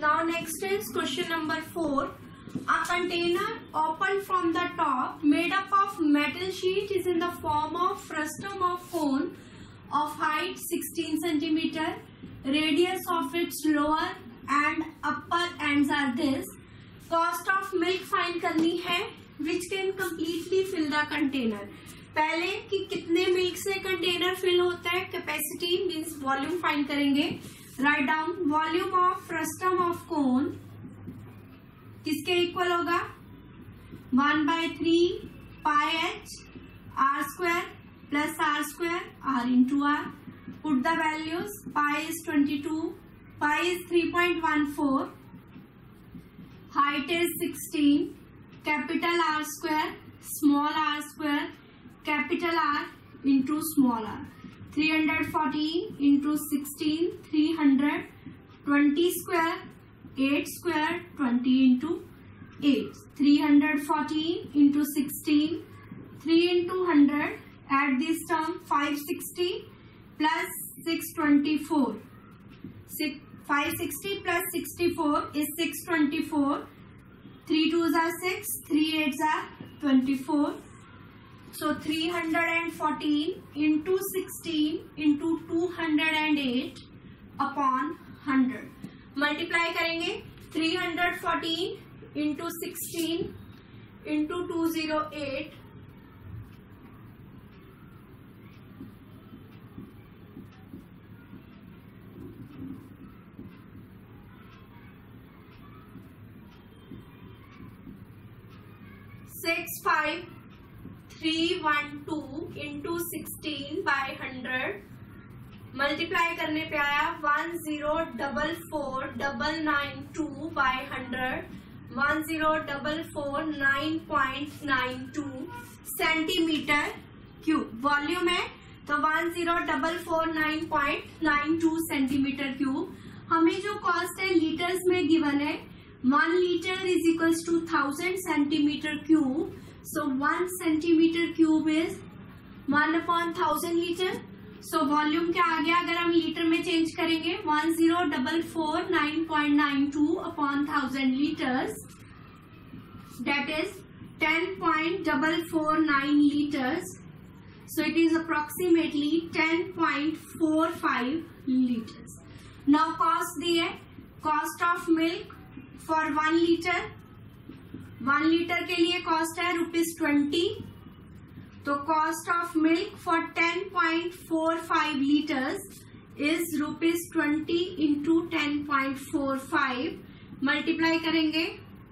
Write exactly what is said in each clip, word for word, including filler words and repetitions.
Now next is question number four. A container opened from the top made up of metal sheet is in the form of frustum of cone of height sixteen centimeter. Radius of its lower and upper ends are this. Cost of milk find करनी है which can completely fill the container. पहले कि कितने milk से container fill होता है, capacity means volume find करेंगे. Write down volume of frustum of cone किसके इक्वल होगा, one by three pi H R square plus R square R into R. Put the values. Pi is twenty two, pi is three point one four, height is sixteen, capital R square small R square capital R into small R. Three hundred fourteen into sixteen, three hundred twenty square, eight square twenty into eight. Three hundred fourteen into sixteen, three into hundred eight this term five sixty plus six twenty four. Five sixty plus sixty four is six twenty four. Three twos are six, three eights are twenty four. So three hundred fourteen into sixteen into two hundred eight upon one hundred. Multiply करेंगे. three hundred fourteen into sixteen into two hundred eight. six five three one two into sixteen by hundred. Multiply करने पे आया one zero double four double nine two by hundred. One zero double four nine point nine two centimetre cube. Volume है तो one zero double four nine point nine two centimetre cube. हमें जो cost है litres में given है. One litre is equals to thousand centimetre cube. So one centimeter cube is one upon thousand liter. So volume क्या आ गया अगर हम litre में चेंज करेंगे, one zero double four nine point nine two upon thousand liters. That is ten point four four nine liters. So it is approximately ten point four five liters. Now cost दी है. Cost of milk for one liter. One litre के लिए cost है rupees twenty. तो cost of milk for ten point four five litres is rupees twenty into ten point four five. Multiply करेंगे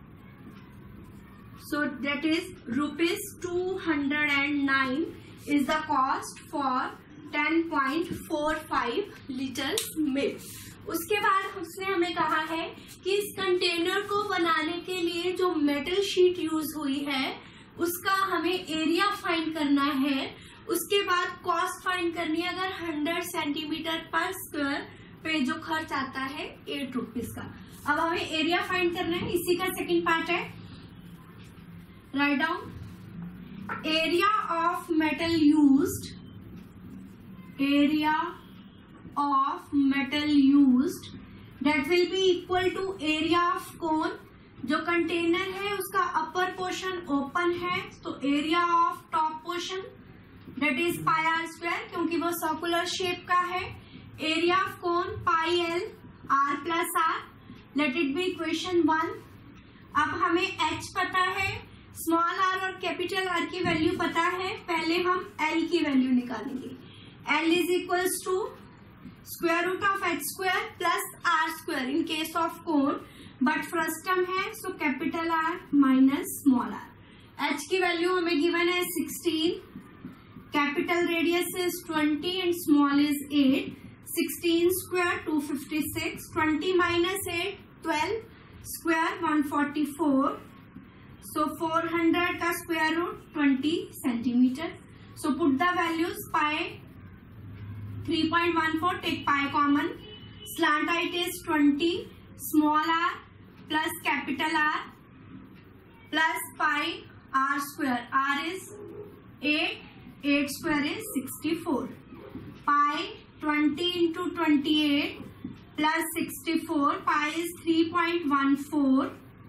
so that is rupees two hundred and nine is the cost for ten point four five litres milk. उसके बाद उसने हमें कहा है कि इस container को बनाने के लिए जो मेटल शीट यूज हुई है उसका हमें एरिया फाइंड करना है. उसके बाद कॉस्ट फाइंड करनी है अगर हंड्रेड सेंटीमीटर पर स्क्वायर पे जो खर्च आता है एट रुपीज का. अब हमें एरिया फाइंड करना है, इसी का सेकंड पार्ट है. Write down area of metal used. Area of metal used that will be equal to area of cone. जो कंटेनर है उसका अपर पोर्शन ओपन है तो area of top portion that is pi R square क्योंकि वो circular shape का है. Area of cone pi L R plus R. Let it be equation one. अब हमें एच पता है, स्मॉल आर और कैपिटल आर की वैल्यू पता है. पहले हम एल की वैल्यू निकालेंगे. L is equals to square root of H square plus R square in case of cone, but frustum है so capital R minus small R. H की वैल्यू हमें गिवन है sixteen, capital radius is twenty and small is eight. Sixteen square two fifty six, twenty minus eight twelve, square one forty four. So four hundred का square root twenty centimetre. So put the values. Pi three point one four, take pi common. Slant height is twenty, small r plus capital R plus pi r square. R is eight, eight square is sixty-four. Pi twenty into twenty-eight plus sixty-four. Pi is three point one four.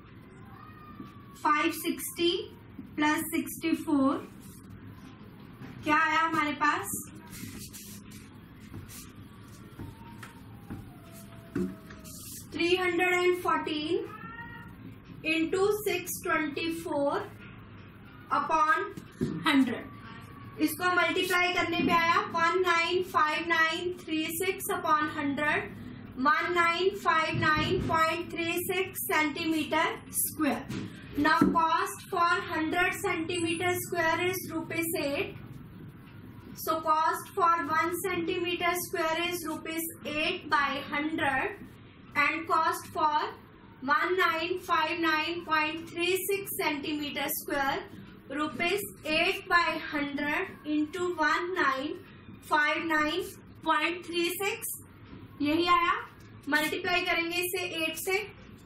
five sixty plus sixty-four क्या आया हमारे पास? three hundred fourteen into six twenty-four upon one hundred. इसको multiply करने पे आया one nine five nine three six upon one hundred, one nine five nine point three six centimeter square. Now cost for one hundred centimeter square is rupees eight. So cost for one centimeter square is rupees eight by one hundred, and cost for one nine five nine point three six centimeter square rupees eight by one hundred into one nine five nine point three six. यही आया. Multiply करेंगे इसे eight से.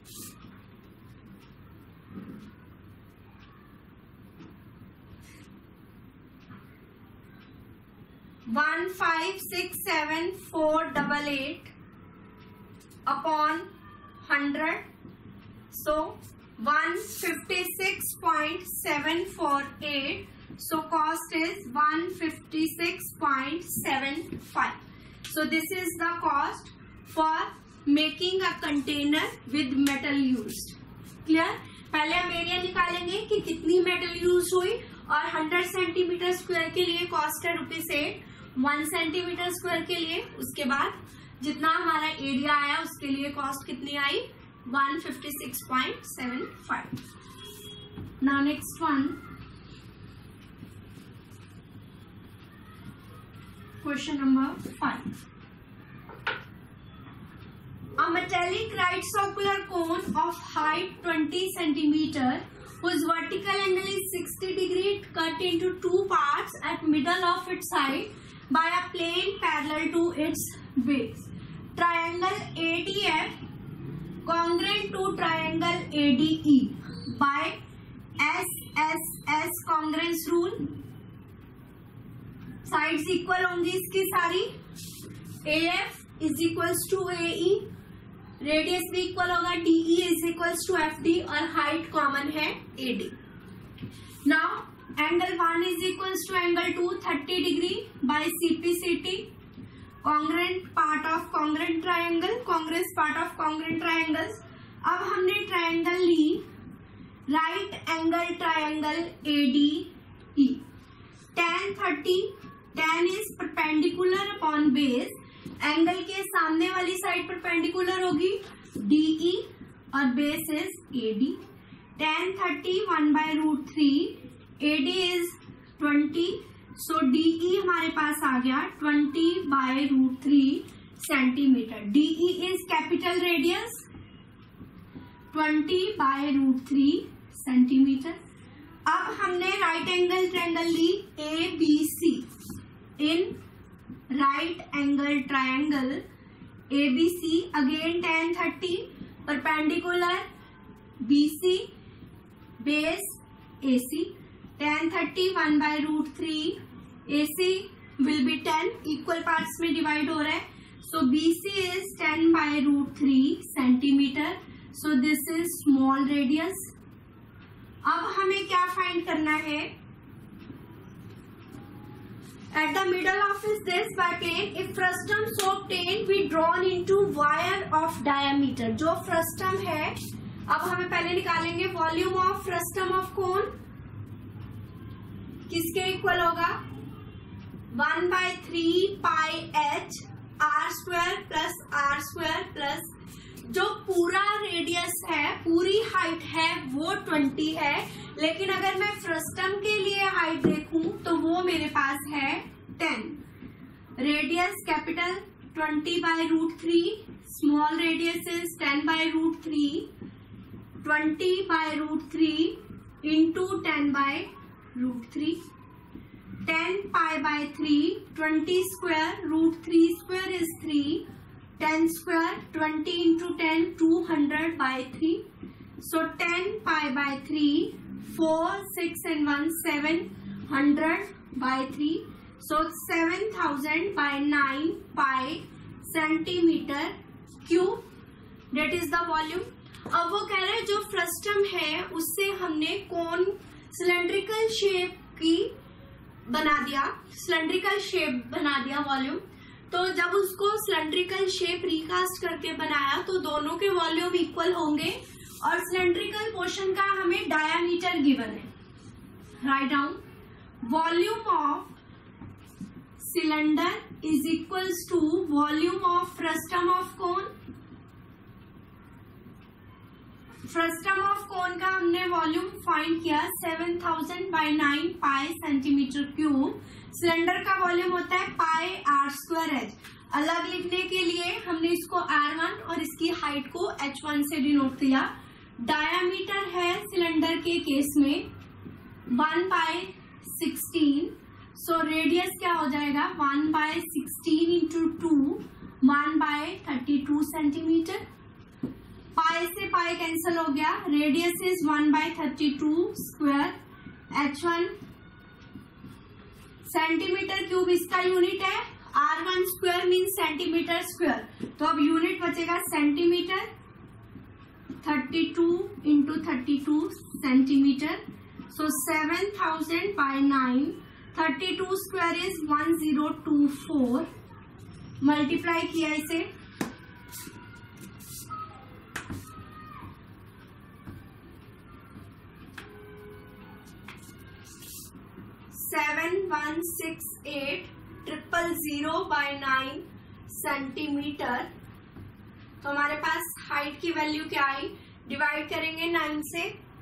one five six seven four double eight upon one hundred. So one fifty-six point seven four eight. So cost is one fifty-six point seven five. So this is the cost for making a container with metal used. Clear? पहले हम area निकालेंगे कि कितनी metal use हुई, और one hundred centimetre square के लिए cost है rupees eight, one centimetre square के लिए उसके बाद जितना हमारा एरिया आया उसके लिए कॉस्ट कितनी आई? one fifty-six point seven five. Now next one, question number five. A metallic right circular cone of height twenty centimeter whose vertical angle is sixty degree cut into two parts at middle of its side by a plane parallel to its base. Triangle A D F congruent to triangle A D E by S S S congruence rule. Sides equal होंगी इसकी सारी. A F is equals to A E, radius भी equal होगा, D E is equals to F D, और height common है A D. Now angle one is equals to angle two, thirty degree by C P C T. Congruent part of congruent triangle, congruous part of congruent triangles. अब हमने triangle ली right angle triangle A D E. tan thirty, tan is perpendicular upon base. Angle के सामने वाली side perpendicular होगी D E और base is A D. tan thirty one by root three, A D is twenty. So so, D E हमारे पास आ गया twenty by root three centimetre. D E is capital radius, twenty by root three centimetre. अब हमने right angle triangle ली A B C. In right angle triangle A B C again tan thirty, perpendicular B C, base A C. tan thirty one by root three, A C will be ten, equal parts में divide हो रहा है. So B C is ten by root three centimetre. So this is small radius. अब हमें क्या find करना है? At the middle of is this by plane. If frustum so obtained be drawn into wire of diameter. जो frustum है, अब हमें पहले निकालेंगे volume of frustum of cone. किसके इक्वल होगा? One by three pi H R square plus R square plus जो पूरा रेडियस है, पूरी हाइट है वो ट्वेंटी है, लेकिन अगर मैं फ्रस्टम के लिए हाइट देखूं तो वो मेरे पास है ten. Radius capital twenty by root three, small radius is ten by root three. Twenty by root three into ten by root three. ten pi by three, twenty square root three square is three. ten square twenty into ten, two hundred by three. So ten pi by three, four, six and one, seven hundred by three. So seven thousand by nine pi centimeter Q, that is the volume. अब वो कह रहे हैं जो frustum है उससे हमने कोन cylindrical shape की बना दिया, सिलेंड्रिकल शेप बना दिया वॉल्यूम। तो जब उसको सिलेंड्रिकल शेप रिकास्ट करके बनाया तो दोनों के वॉल्यूम इक्वल होंगे और सिलेंड्रिकल पोर्शन का हमें डायामीटर गिवन है। Write down, volume of cylinder is equals to volume of frustum of cone. Frustum of cone का हमने वॉल्यूम फाइंड किया seven thousand by nine pi centimetre cube. Cylinder का volume होता है पाई R square H. अलग लिखने के लिए हमने इसको आर वन और इसकी हाइट को एच वन से डिनोट किया। डायामीटर है सिलेंडर के केस में one by sixteen, so radius क्या हो जाएगा one by sixteen into two, one by thirty two centimetre. Pi से पाई कैंसिल हो गया, radius is one by thirty two square, H one centimetre cube इसका unit है, R one square mean centimetre square. तो अब unit बचेगा centimetre, thirty two into thirty two centimetre, so seven thousand by nine, thirty two square is one zero two four, multiply किया इसे, seven one six eight triple zero by nine centimetre. तो हमारे पास height की value क्या आई, divide करेंगे nine से,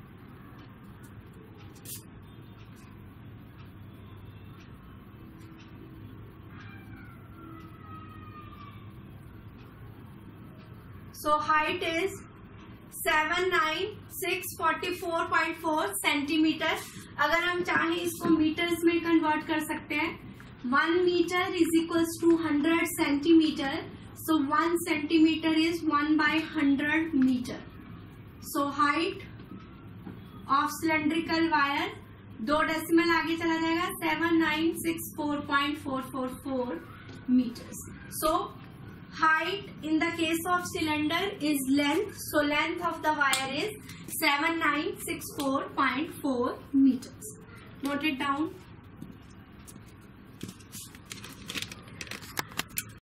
so height is seven nine six forty four point four centimetre. अगर हम चाहें इसको मीटर्स में कन्वर्ट कर सकते हैं, one metre is equals to hundred centimetre, so one centimetre is one by hundred metre. So height of cylindrical wire, दो decimal आगे चला जाएगा, seven nine six four point four four four metres. So height in the case of cylinder is length, so length of the wire is seven nine six four point four meters. Note it down.